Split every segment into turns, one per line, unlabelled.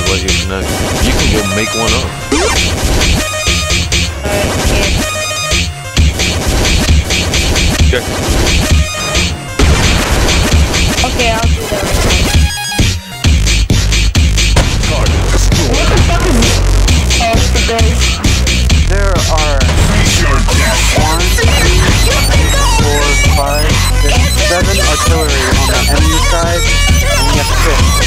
let you connect. You can go make one up.
Check.
Okay, I'll do that right now.
What the fuck is this? Oh, the base.
There are 1, 2, 3, 4, 5, 6, 7 artillery on the enemy side, and we have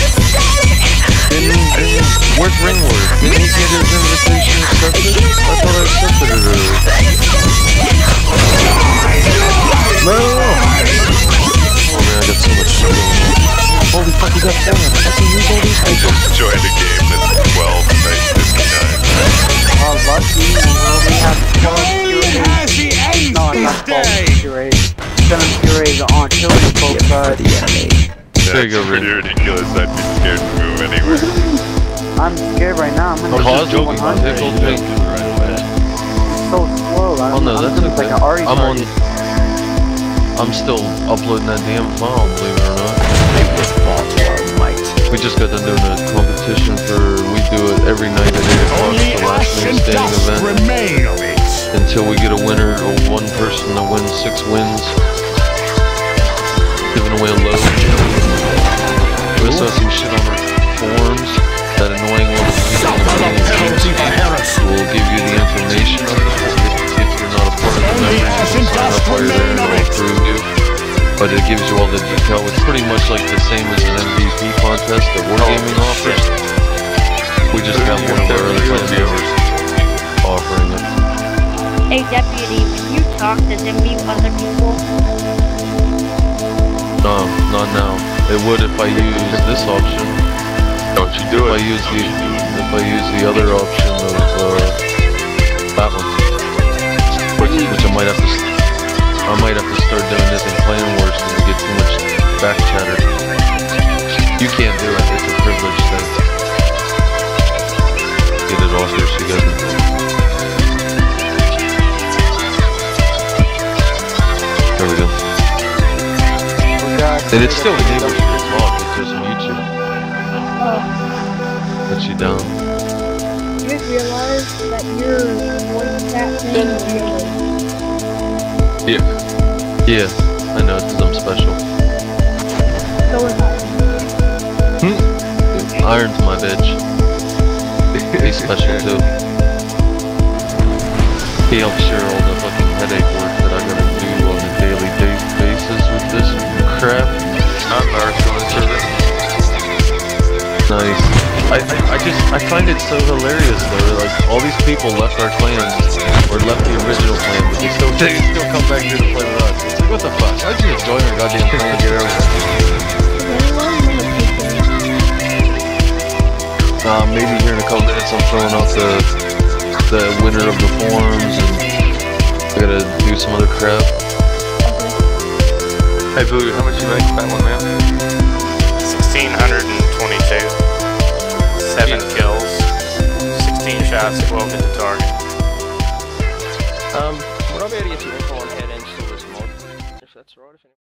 6.
Where's Ringward? Didn't he get his invitation accepted? I thought I accepted it earlier. No! Oh man, I got so much shit going on. Holy fuck, you got 4. I can use all these
I
people.
just joined a game that's 12 and 59.
Oh, lucky, we have 12 purees. No, not 12 purees. 7 purees on artillery both sides.
There you go,
Pretty
Ring.
ridiculous. I'd be scared to move anywhere.
I'm scared right now. I'm gonna
Cause
do 100.
tickled pink.
It's so slow.
Oh no, that's okay.
like an Ari
I'm on.
target.
I'm still uploading that damn file, believe it or not. We just got done doing a competition for, we do it every night at 8 o'clock, the last man standing event. Until we get a winner or one person to win 6 wins. Giving away a load. We also have some shit on our forums. That annoying little thing will give you the information if you're not a part of the members. You can sign up while you're there and it'll approve you. But it gives you all the detail. It's pretty much like the same as an MVP contest that Wargaming offers. We just got one of our other viewers offering it.
Hey, Deputy, when you talk, does it mute other people?
No, not now. It would if I use this option.
Don't you do it.
If I use the other option of that one. Which I might have to start doing this in Clan Wars because we get too much back chatter. You can't do it, it's a privilege thing. Get it off here so you guys can. There we go. And it still enables you to talk, it doesn't mute you. Puts you down.
You guys realize that your voice chat thing is really...
Yeah, I know, because I'm special.
So is I.
Iron's my bitch. He's special too. He helps share all the fucking headache work that I gotta do on a daily basis with this crap.
I'm Marder service.
Nice. I find it so hilarious though, like all these people left our clans, or left the original clan, but they still come back here to play with us. It's like, what the fuck? How'd you just join our goddamn clan and get everything? Maybe here in a couple minutes I'm throwing out the winner of the forums, and I gotta do some other crap.
Hey Voodoo, how much you make that one, man?
1,622. 7 kills. 16 shots that will hit the target.
Would I be able to get some info on head end still this month? If that's right.